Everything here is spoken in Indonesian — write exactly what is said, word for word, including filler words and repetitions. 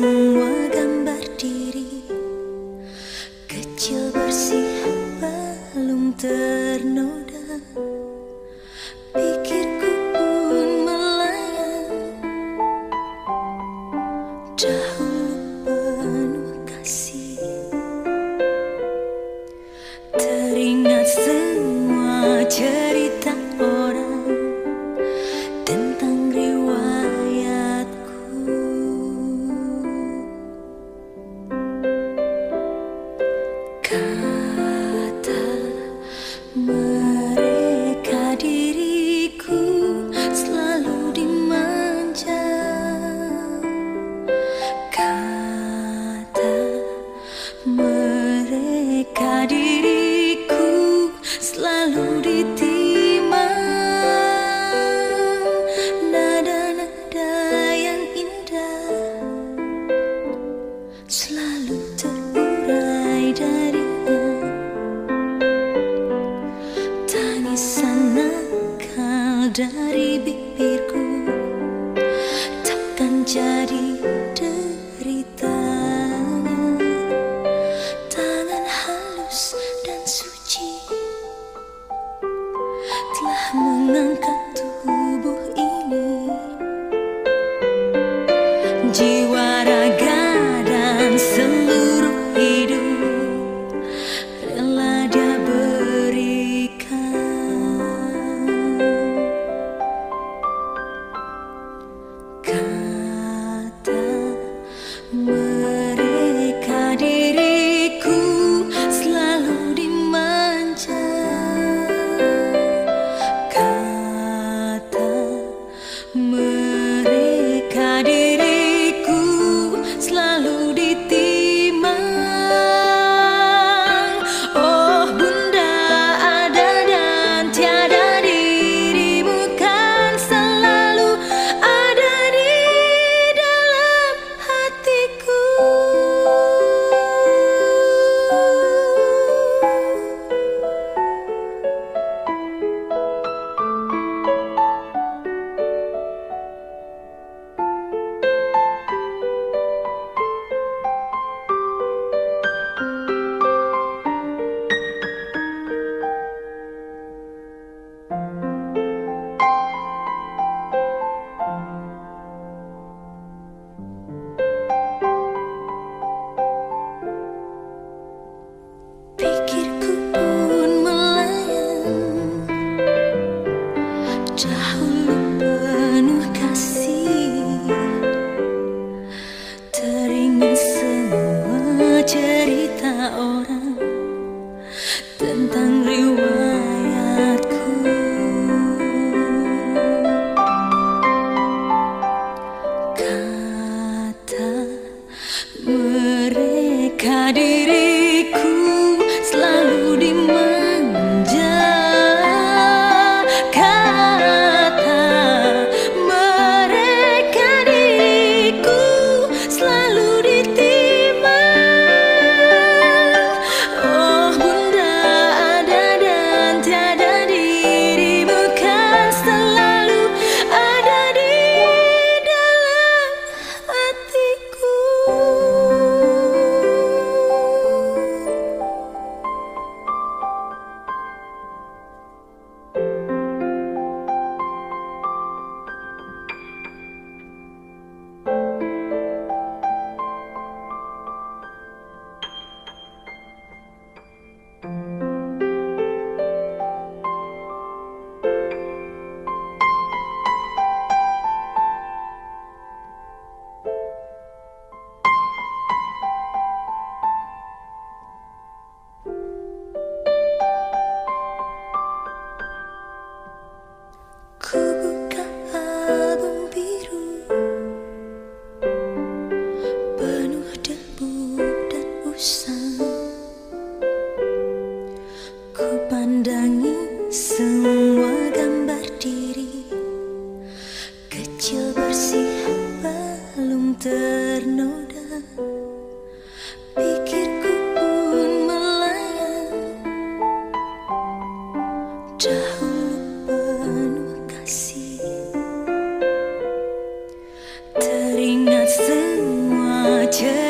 semua gambar diri kecil bersih belum ternoda. Pikirku pun melayang, dahulu penuh kasih. Teringat semua cerita orang tentang riwayatku. Kata mereka diriku selalu dimanja. Kata mereka diriku selalu ditimang. Nada-nada yang indah selalu terurai darinya. Tangisan nakal dari bibirku takkan jadi deritanya. Tangan halus dan suci telah mengangkat tubuh ini. Jiwa, raga, dan seluruh hidup rela dia berikan. Kata mereka diriku selalu dimanja. Kata mereka diriku selalu ditimang. Oh Bunda, ada dan tiada, dirimu kan selalu ada di dalam hatiku. Pikirku pun melayang, dahulu penuh kasih. Teringat semua cerita orang tentang riwayatku. Kata mereka diriku selalu dimanja. Kata mereka diriku selalu ditimang. Oh Bunda, ada dan tiada, dirimu kan selalu ada di dalam hatiku. Ku buka album biru penuh debu dan usang. Ku pandangi semua gambar diri kecil bersih belum ternoda. Pikirku pun melayang, dahulu penuh kasih. Teringat semua cerita